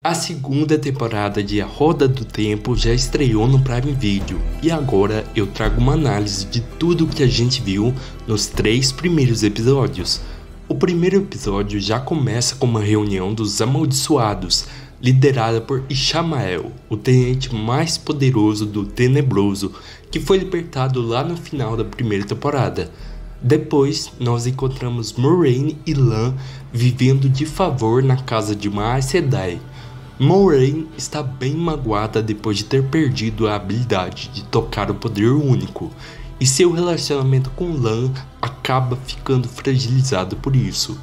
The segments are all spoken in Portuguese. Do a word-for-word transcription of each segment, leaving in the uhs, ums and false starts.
A segunda temporada de A Roda do Tempo já estreou no Prime Video e agora eu trago uma análise de tudo o que a gente viu nos três primeiros episódios. O primeiro episódio já começa com uma reunião dos Amaldiçoados, liderada por Ishamael, o tenente mais poderoso do Tenebroso, que foi libertado lá no final da primeira temporada. Depois, nós encontramos Moiraine e Lan vivendo de favor na casa de uma Aes Sedai. Moiraine está bem magoada depois de ter perdido a habilidade de tocar o poder único, e seu relacionamento com Lan acaba ficando fragilizado por isso.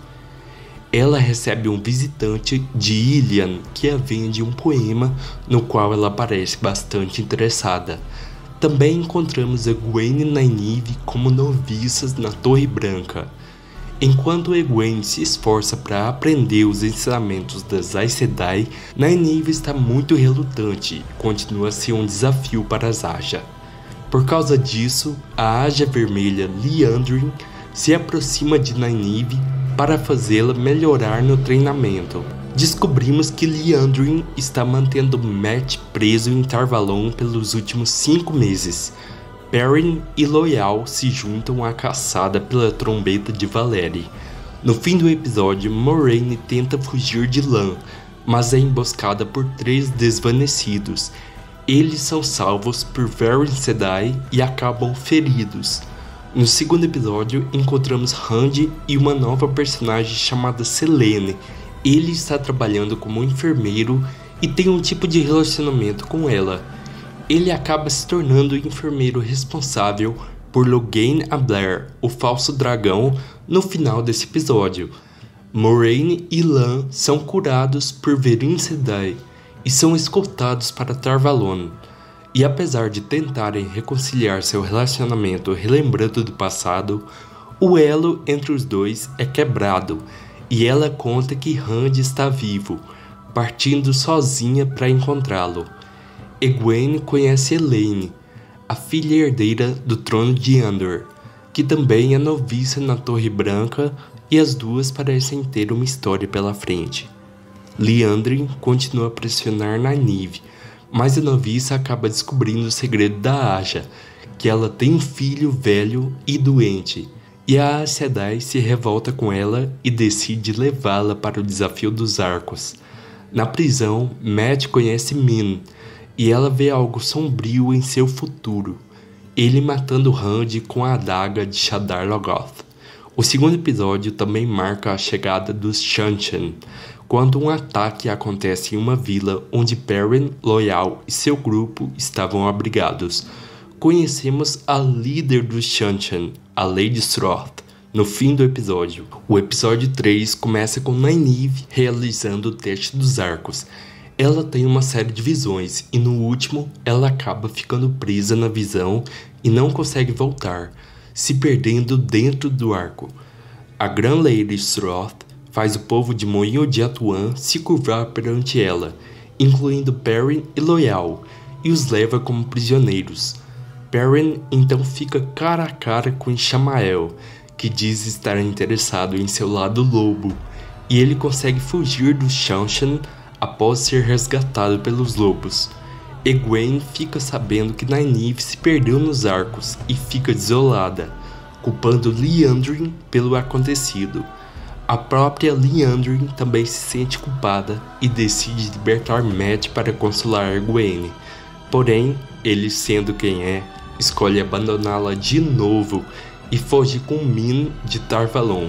Ela recebe um visitante de Illian que a vende um poema no qual ela parece bastante interessada. Também encontramos Egwene e Nynaeve como noviças na Torre Branca. Enquanto Egwene se esforça para aprender os ensinamentos das Aes Sedai, Nynaeve está muito relutante e continua a ser um desafio para as Ajah. Por causa disso, a Ajah Vermelha Liandrin se aproxima de Nynaeve para fazê-la melhorar no treinamento. Descobrimos que Liandrin está mantendo Mat preso em Tar Valon pelos últimos cinco meses. Perrin e Loial se juntam à caçada pela trombeta de Valeri. No fim do episódio, Moiraine tenta fugir de Lan, mas é emboscada por três desvanecidos. Eles são salvos por Verin Sedai e acabam feridos. No segundo episódio, encontramos Randy e uma nova personagem chamada Selene. Ele está trabalhando como enfermeiro e tem um tipo de relacionamento com ela. Ele acaba se tornando o enfermeiro responsável por Logain Ablair, o falso dragão, no final desse episódio. Moiraine e Lan são curados por Verin Sedai e são escoltados para Tar Valon. E apesar de tentarem reconciliar seu relacionamento relembrando do passado, o elo entre os dois é quebrado e ela conta que Randy está vivo, partindo sozinha para encontrá-lo. Egwene conhece Elaine, a filha herdeira do trono de Andor, que também é noviça na Torre Branca, e as duas parecem ter uma história pela frente. Liandrin continua a pressionar Nynaeve, mas a noviça acaba descobrindo o segredo da Ajah, que ela tem um filho velho e doente, e a Aes Sedai se revolta com ela e decide levá-la para o desafio dos arcos. Na prisão, Mat conhece Min, e ela vê algo sombrio em seu futuro, ele matando Randy com a adaga de Shadar Logoth. O segundo episódio também marca a chegada dos Seanchan, quando um ataque acontece em uma vila onde Perrin, Loial e seu grupo estavam abrigados. Conhecemos a líder dos Seanchan, a Lady Sroth, no fim do episódio. O episódio três começa com Nynaeve realizando o teste dos arcos. Ela tem uma série de visões e no último ela acaba ficando presa na visão e não consegue voltar, se perdendo dentro do arco. A Grand Lady Sroth faz o povo de Moinho de Atuan se curvar perante ela, incluindo Perrin e Loial, e os leva como prisioneiros. Perrin então fica cara a cara com Ishamael, que diz estar interessado em seu lado lobo, e ele consegue fugir do Seanchan após ser resgatado pelos lobos. Egwene fica sabendo que Nynaeve se perdeu nos arcos e fica desolada, culpando Liandrin pelo acontecido. A própria Liandrin também se sente culpada e decide libertar Mat para consolar Egwene. Porém, ele, sendo quem é, escolhe abandoná-la de novo e foge com Min de Tar Valon.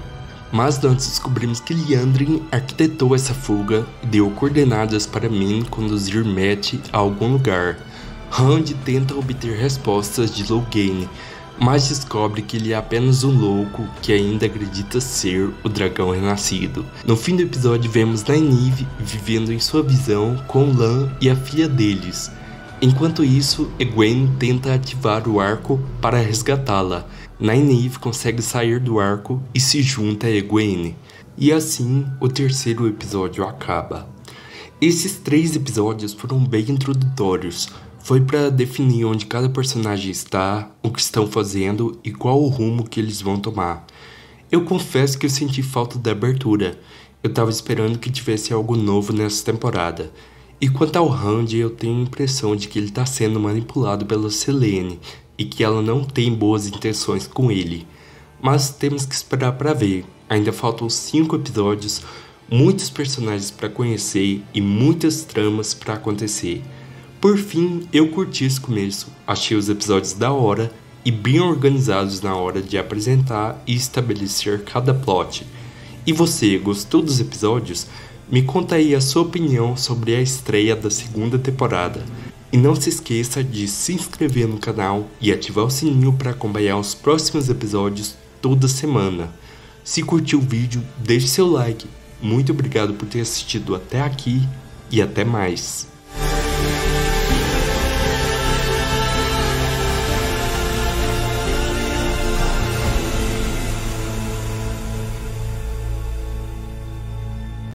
Mas nós descobrimos que Liandrin arquitetou essa fuga e deu coordenadas para Min conduzir Mat a algum lugar. Randy tenta obter respostas de Logain, mas descobre que ele é apenas um louco que ainda acredita ser o dragão renascido. No fim do episódio vemos Nynaeve vivendo em sua visão com Lan e a filha deles. Enquanto isso, Egwene tenta ativar o arco para resgatá-la. Nynaeve consegue sair do arco e se junta a Egwene. E assim, o terceiro episódio acaba. Esses três episódios foram bem introdutórios. Foi para definir onde cada personagem está, o que estão fazendo e qual o rumo que eles vão tomar. Eu confesso que eu senti falta da abertura. Eu tava esperando que tivesse algo novo nessa temporada. E quanto ao Randy, eu tenho a impressão de que ele tá sendo manipulado pela Selene e que ela não tem boas intenções com ele. Mas temos que esperar pra ver. Ainda faltam cinco episódios, muitos personagens pra conhecer e muitas tramas pra acontecer. Por fim, eu curti esse começo, achei os episódios da hora e bem organizados na hora de apresentar e estabelecer cada plot. E você, gostou dos episódios? Me conta aí a sua opinião sobre a estreia da segunda temporada. E não se esqueça de se inscrever no canal e ativar o sininho para acompanhar os próximos episódios toda semana. Se curtiu o vídeo, deixe seu like. Muito obrigado por ter assistido até aqui e até mais.